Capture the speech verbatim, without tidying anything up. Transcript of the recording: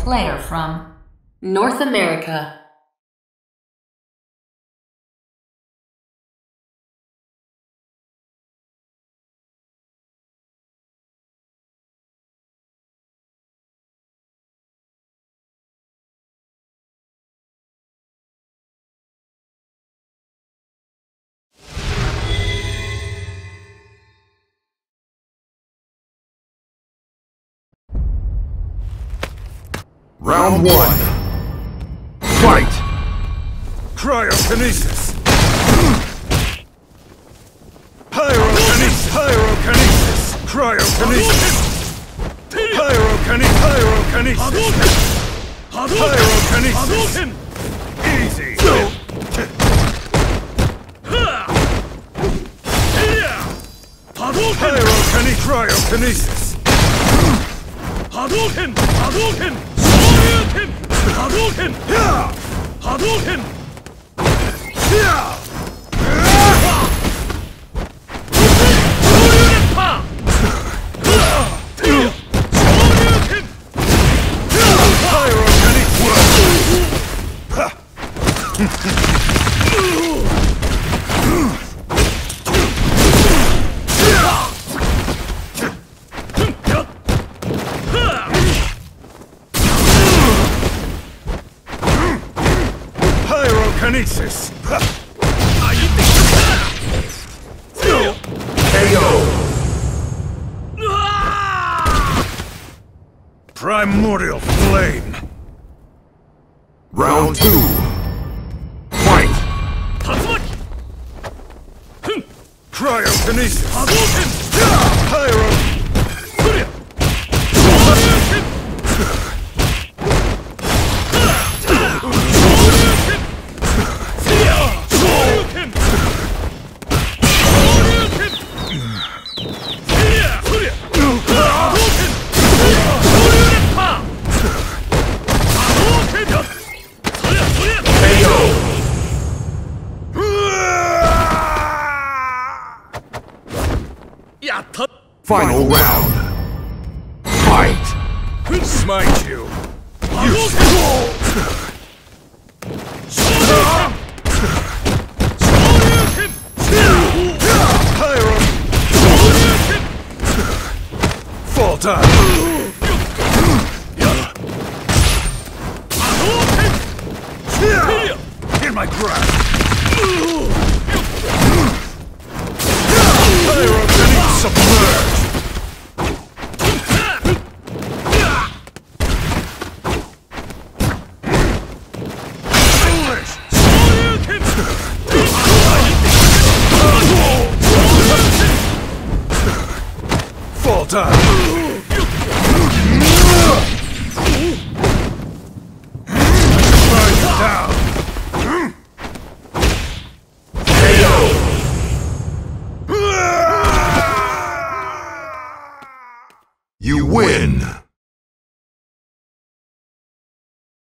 player from North America. Round one. Fight! Cryokinesis! Pyrokinesis! Pyrokinesis! Cryokinesis! Pyrokinesis! Pyrokinesis! Pyrokinesis! Easy! Pyrokinesis! Cryokinesis! Hadouken! Hadouken! Shoryuken! Hadouken! Hadouken! Shoryuken pa! Shoryuken! Pyrokinesis! K O! Primordial Flame! Round two. Fight! Tatsumaki! Cryokinesis! Hadouken! Pyro! Surya! Shoryuken! Shoryuken! Shoryuken! Shoryuken! Surya! Surya! Hadouken! Shoryuken pa! Hadouken! Surya! Surya! K O! Yatta! Final round. Fight! Smite you! Hadouken! Shoryuken! Shoryuken! Pyro! Shoryuken! Fall down! Hadouken! Surya! In my grasp! Pyrokinesis submerged! Foolish! Shoryuken! Fall down!